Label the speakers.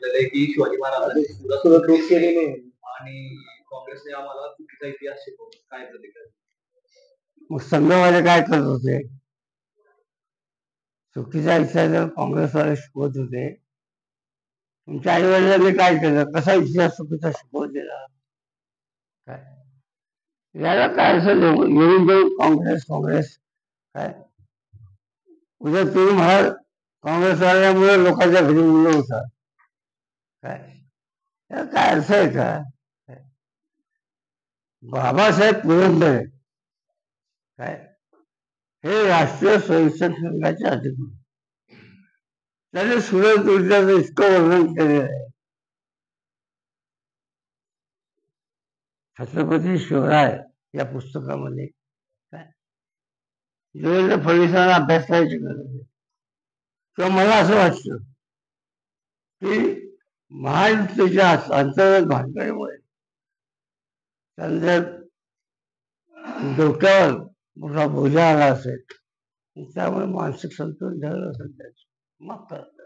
Speaker 1: सांगितलेलं आहे की शिवाजी महाराजांनी सुरत लूट केलेली आहे आणि काँग्रेसने आम्हाला चुकीचा इतिहास शिकवला. काय प्रतिक्रिया?
Speaker 2: मग संघवाले काय करत होते? चुकीचा इतिहास काँग्रेसवाले शिकवत होते. तुमच्या आई वडिलांनी काय केलं? कसा इतिहास चुकीचा शिकवत दिला? काय याला काय असं येऊन जाऊन काँग्रेस काय उद्या तुम्ही म्हणाल काँग्रेसवाल्यामुळे लोकांच्या घरी मुलं होतात काय? याला काय अर्थ आहे का? बाबासाहेब पुरंदरे काय हे राष्ट्रीय स्वयंसेवक संघाचे अधिकारी, त्याने सुरत लुटण्याचं इतकं वर्णन केलेलं आहे. छत्रपती शिवराय या पुस्तकामध्ये काय देवेंद्र फडणवीसांना अभ्यास करायची गरज आहे. किंवा मला असं वाटतं की महायुतीच्या अंतर्गत भानगडीमुळे त्यांच्या डोक्यावर मोठा बोजा आला असेल, त्यामुळे मानसिक संतुलन झालं असेल त्याचं. माफ करा.